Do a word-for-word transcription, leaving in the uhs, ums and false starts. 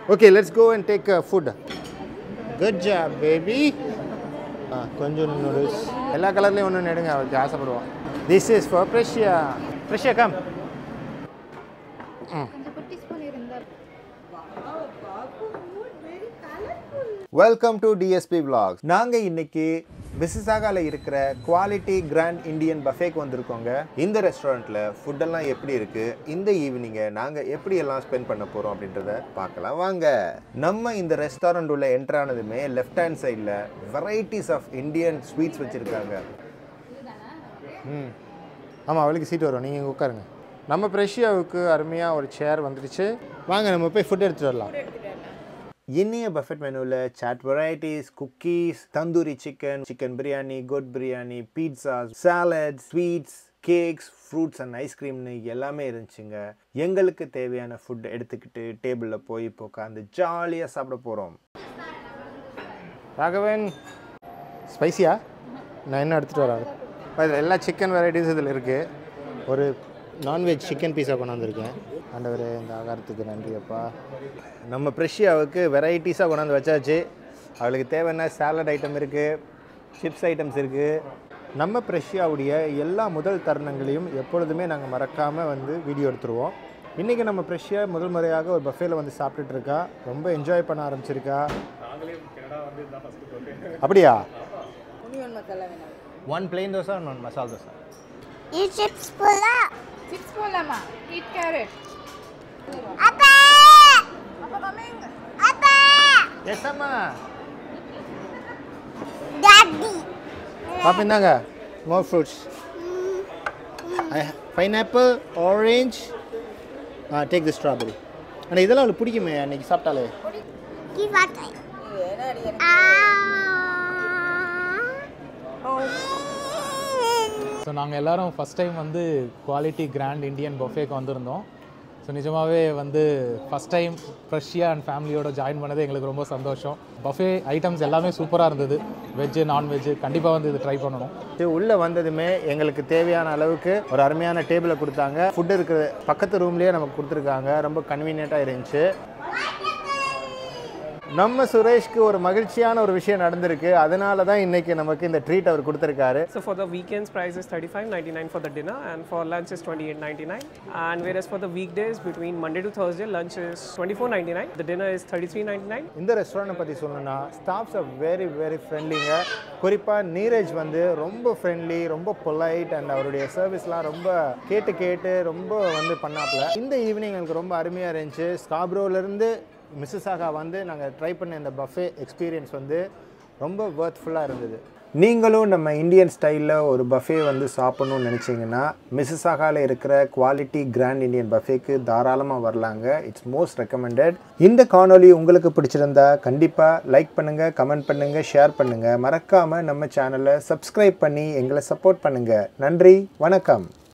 Okay, let's go and take uh, food. Good job, baby. Ah, konjam noodles. Ella color la onnu nedunga avarku aasapaduva. This is for Precious. Precious, come. konjam putti spoon irundha. Welcome to D S P Vlogs. நாங்க இன்னைக்கு மிசிசாகால இருக்கிற quality grand Indian பஃபேக்கு வந்திருக்கோங்க. இந்த ரெஸ்டாரண்ட்ல food எல்லாம் எப்படி இருக்கு, இந்த ஈவினிங்கை நாங்க எப்படி எல்லாம் ஸ்பெண்ட் பண்ண போறோம் அப்படின்றத பார்க்கலாம் வாங்க. நம்ம இந்த ரெஸ்டாரண்ட் உள்ள என்டர் ஆனதுமே லெஃப்ட் ஹேண்ட் சைடில் வெரைட்டிஸ் ஆஃப் இந்தியன் ஸ்வீட்ஸ் வச்சிருக்காங்க. ம் ஆமாம், அவளுக்கு சீட் வரும், நீங்கள் உட்காருங்க. நம்ம ப்ரெஷியாவுக்கு அருமையாக ஒரு சேர் வந்துடுச்சு. வாங்க நம்ம போய் ஃபுட் எடுத்துகிட்டு வரலாம். இன்னைய பஃபெட் மெனுவில் chaat varieties, cookies, tandoori chicken, chicken biryani, goat biryani, pizzas, salad, sweets, cakes, fruits and ஐஸ்கிரீம்னு எல்லாமே இருந்துச்சுங்க. எங்களுக்கு தேவையான ஃபுட் எடுத்துக்கிட்டு டேபிளில் போய் இப்போ உட்காந்து ஜாலியாக சாப்பிட போகிறோம். ராகவன், ஸ்பைசியா? நான் என்ன எடுத்துகிட்டு வராது. இதில் எல்லா சிக்கன் வெரைட்டிஸ் இதில் இருக்குது. ஒரு நான்வெஜ் சிக்கன் பீஸா கொண்டாந்துருக்கேன். ஆண்டவரே, இந்த ஆகாரத்துக்கு நன்றி அப்பா. நம்ம ப்ரெஷியாவுக்கு வெரைட்டிஸாக கொண்டாந்து வச்சாச்சு. அவளுக்கு தேவையான சாலட் ஐட்டம் இருக்குது, சிப்ஸ் ஐட்டம்ஸ் இருக்குது. நம்ம ப்ரெஷியாவுடைய எல்லா முதல் தருணங்களையும் எப்பொழுதுமே நாங்கள் மறக்காமல் வந்து வீடியோ எடுத்துருவோம். இன்றைக்கி நம்ம ப்ரெஷியா முதல் முறையாக ஒரு பஃபேல வந்து சாப்பிட்டுட்ருக்கா. ரொம்ப என்ஜாய் பண்ண ஆரம்பிச்சிருக்கா. அப்படியா? One plain dosa, one masala dosa. chips pola. Chips pola ma. Eat carrot. Appa. Appa coming. Appa. Yes amma. Daddy. Papa indaanga. More fruits. I pineapple, orange. Ah, take the strawberry. அண்ணா இதெல்லாம் அவளுக்கு பிடிக்குமே, அன்னைக்கு சாப்பிட்டாலே. Give what? Ah. Oh. So நாங்கள் எல்லோரும் first time வந்து quality grand Indian பஃபேக்கு வந்திருந்தோம். ஸோ நிஜமாகவே வந்து ஃபஸ்ட் டைம் ப்ரெஷியா அண்ட் ஃபேமிலியோட ஜாயின் பண்ணது எங்களுக்கு ரொம்ப சந்தோஷம். பஃபே ஐட்டம்ஸ் எல்லாமே சூப்பராக இருந்தது. வெஜ்ஜு, நான்வெஜ்ஜு கண்டிப்பாக வந்து இது ட்ரை பண்ணணும். இது உள்ளே வந்ததுமே எங்களுக்கு தேவையான அளவுக்கு ஒரு அருமையான டேபிளை கொடுத்தாங்க. ஃபுட்டு இருக்கிற பக்கத்து ரூம்லேயே நமக்கு கொடுத்துருக்காங்க. ரொம்ப கன்வீனியண்ட்டாக இருந்துச்சு. நம்ம சுரேஷ்க்கு ஒரு மகிழ்ச்சியான ஒரு விஷயம் நடந்திருக்கு. அதனால தான் இன்னைக்கு நமக்கு இந்த ட்ரீட் அவர் கொடுத்திருக்காரு. So for the weekends price is thirty-five ninety-nine for the dinner and for lunch is twenty-eight ninety-nine, and whereas for the weekdays between Monday to Thursday lunch is twenty-four ninety-nine, the dinner is thirty-three ninety-nine. இந்த restaurant பற்றி சொல்லணும்னா staffs are very very ஃப்ரெண்ட்லிங்க. குறிப்பாக நீரஜ் வந்து ரொம்ப friendly, ரொம்ப polite and அவருடைய சர்வீஸ்லாம் ரொம்ப கேட்டு கேட்டு ரொம்ப வந்து பண்ணாப்புல. இந்த ஈவினிங் எனக்கு ரொம்ப அருமையாக இருந்துச்சு. ஸ்காப்ரோலேருந்து மிசிசாகா வந்து நாங்கள் ட்ரை பண்ண இந்த பஃபே எக்ஸ்பீரியன்ஸ் வந்து ரொம்ப வர்த்ஃபுல்லாக இருந்தது. நீங்களும் நம்ம இந்தியன் ஸ்டைலில் ஒரு பஃபே வந்து சாப்பிட்ணுன்னு நினச்சிங்கன்னா மிசிசாகாவில் இருக்கிற குவாலிட்டி கிராண்ட் இந்தியன் பஃபேக்கு தாராளமாக வரலாங்க. It's most recommended. இந்த காணொலி உங்களுக்கு பிடிச்சிருந்தா கண்டிப்பாக லைக் பண்ணுங்கள், கமெண்ட் பண்ணுங்கள், ஷேர் பண்ணுங்கள். மறக்காமல் நம்ம சேனலை சப்ஸ்கிரைப் பண்ணி எங்களை சப்போர்ட் பண்ணுங்கள். நன்றி, வணக்கம்.